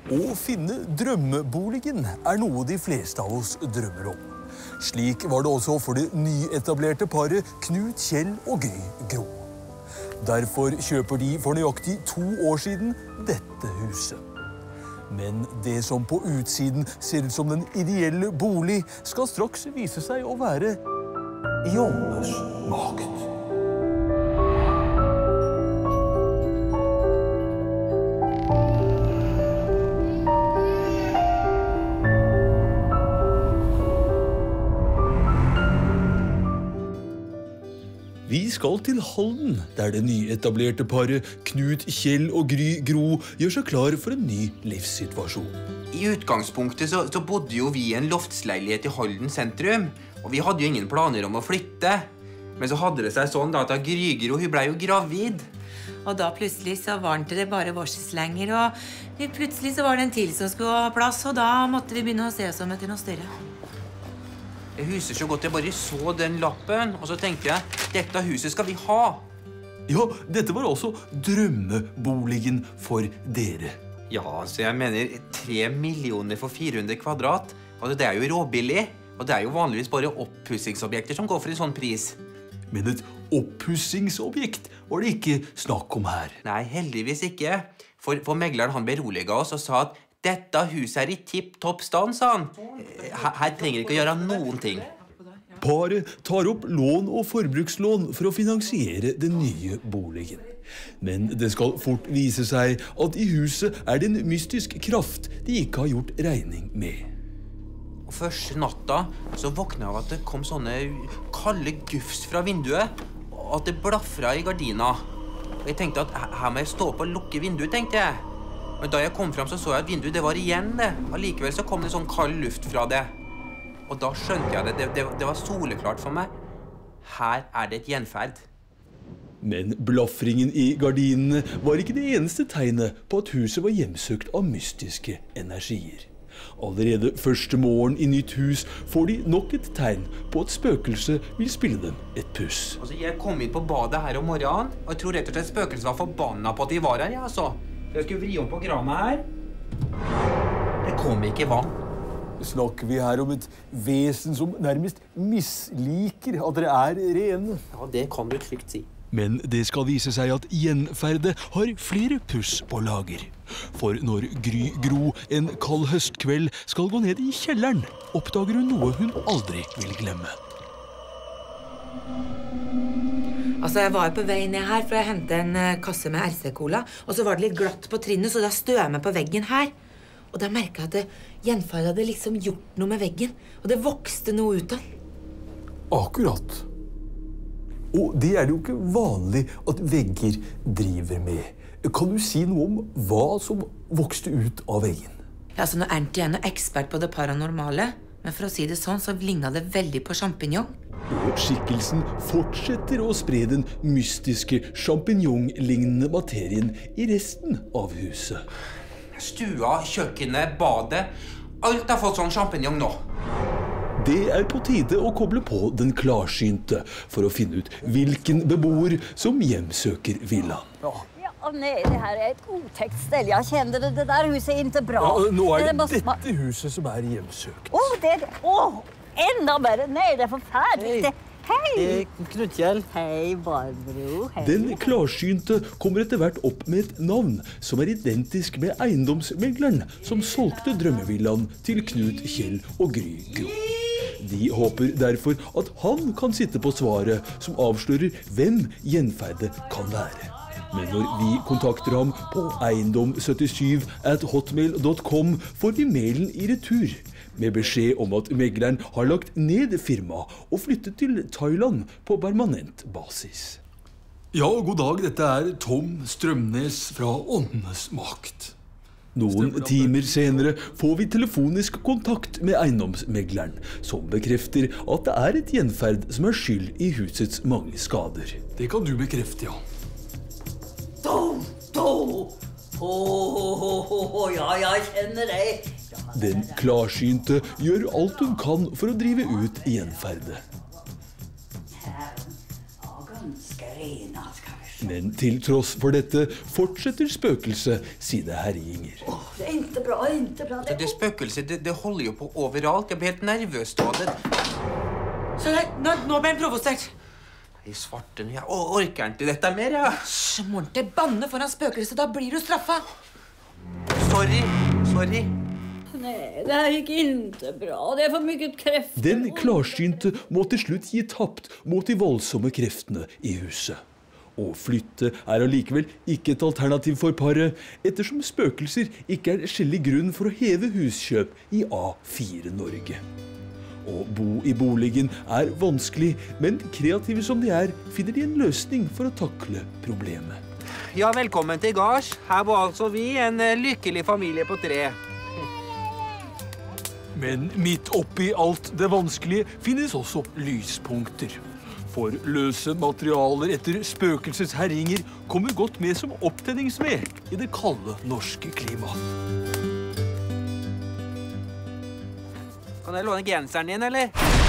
Å finne drømmeboligen noe de fleste av oss drømmer om. Slik var det også for det nyetablerte paret Knut Kjell og Gry Gro. Derfor kjøper de for nøyaktig 2 år siden dette huset. Men det som på utsiden ser ut som den ideelle bolig, skal straks vise seg å være i åndenes makt. Vi skal til Halden, der det nyetablerte paret Knut Kjell og Gry Gro gjør seg klar for en ny livssituasjon. I utgangspunktet så bodde jo vi i en loftsleilighet i Halden sentrum, og vi hadde jo ingen planer om å flytte. Men så hadde det seg sånn da at Gry Gro hun ble jo gravid. Og da plutselig så var det ikke bare vårs lenger, og plutselig så var det en til som skulle ha plass, og da måtte vi begynne å se oss om etter noe større. Jeg husker så godt jeg bare så den lappen, og så tenkte jeg, dette huset skal vi ha. Ja, dette var altså drømmeboligen for dere. Ja, så jeg mener 3 millioner for 400 kvadrat. Altså, det jo råbillig, og det jo vanligvis bare oppussingsobjekter som går for en sånn pris. Men et oppussingsobjekt var det ikke snakk om her. Nei, heldigvis ikke. For megleren han beroliget oss og sa at dette huset i tipp-topp stand, sa han. Her trenger ikke å gjøre noen ting. Paret tar opp lån og forbrukslån for å finansiere den nye boligen. Men det skal fort vise seg at i huset det en mystisk kraft de ikke har gjort regning med. Og første natta så våknet jeg av at det kom sånne kalde gufs fra vinduet, og at det blaffra i gardina. Og jeg tenkte at her må jeg stå opp og lukke vinduet, tenkte jeg. Men da jeg kom frem så jeg at vinduet det var igjen det. Allikevel så kom det sånn kald luft fra det. Og da skjønte jeg det var soleklart for meg. Her det et gjenferd. Men blaffringen i gardinene var ikke det eneste tegnet på at huset var hjemsøkt av mystiske energier. Allerede første morgen i nytt hus får de nok et tegn på at spøkelse vil spille dem et puss. Altså, jeg kom inn på badet her om morgenen, og jeg tror rett og slett spøkelset var forbannet på at de var her, ja, altså. Jeg skulle vri om på krana her. Det kom ikke vann. Snakker vi her om et vesen som nærmest misliker at dere rene? Ja, det kan du trygt si. Men det skal vise seg at gjenferdet har flere puss på lager. For når Gry Gro en kald høstkveld skal gå ned i kjelleren, oppdager hun noe hun aldri vil glemme. Altså, jeg var på vei ned her for å hente en kasse med RC-cola, og så var det litt glatt på trinnet, så da stod jeg meg på veggen her. Og da merket jeg at gjenferdet hadde liksom gjort noe med veggen, og det vokste noe ut av. Akkurat. Og det det jo ikke vanlig at vegger driver med. Kan du si noe om hva som vokste ut av veggen? Ja, altså, nå ikke jeg noe ekspert på det paranormale, men for å si det sånn, så lignet det veldig på champignon. Og skikkelsen fortsetter å spre den mystiske champignon-lignende materien i resten av huset. Stua, kjøkkenet, badet, alt har fått sånn champignon nå. Det på tide å koble på den klarsynte for å finne ut hvilken beboer som hjemsøker villaen. Ja, nej, det här ett otäckt ställe. Jag kände det där huset inte bra. Ja, nå det dette huset som hjemsøkt. Enda värre. Nej, det förfärligt. Hej! Knut Kjell. Hej, Barbro. Hej. Den klarsynte kommer etter hvert opp med et navn som identisk med eiendomsmegleren som solgte drømmevillaen til Knut Kjell og Gry Gro. De håper derfor at han kan sitte på svaret som avslører hvem gjenferdet kan være. Men når vi kontakter ham på eiendom77@hotmail.com, får vi mailen i retur, med beskjed om at megleren har lagt ned firma og flyttet til Thailand på permanent basis. Ja, god dag, dette Tom Strømnes fra Åndenes makt. Noen timer senere får vi telefonisk kontakt med eiendomsmegleren, som bekrefter at det et gjenferd som skyld i husets mange skader. Det kan du bekrefte, ja. Tom! Ja, jeg kjenner deg. Den klarsynte gjør alt hun kan for å drive ut gjenferdet. Men til tross for dette fortsetter spøkelset sine herjinger. Det är inte bra, inte bra. Det spøkelset, det holder jo på overalt. Jeg blir helt nervøs av det. Så nå ble han provosert. I svarten, jeg orker ikke dette mer, ja. Morte, banne foran spøkelset, da blir du straffa. Sorry. Nej, det här gick inte bra. Det är för mycket kräftor. Den klarsynte må til slutt gi tapt mot de voldsomme kreftene i huset. Å flytte allikevel ikke et alternativ for paret, ettersom spøkelser ikke skjellig grunn for å heve huskjøp i A4 Norge. Å bo i boligen vanskelig, men kreative som de finner de en løsning for å takle problemet. Ja, velkommen til gards. Her var altså vi, en lykkelig familie på 3. Men midt oppi alt det vanskelige finnes også lyspunkter. For løse materialer etter spøkelsets herjinger kommer godt med som opptenningsved i det kalde norske klimaet. Kan jeg låne genseren din, eller?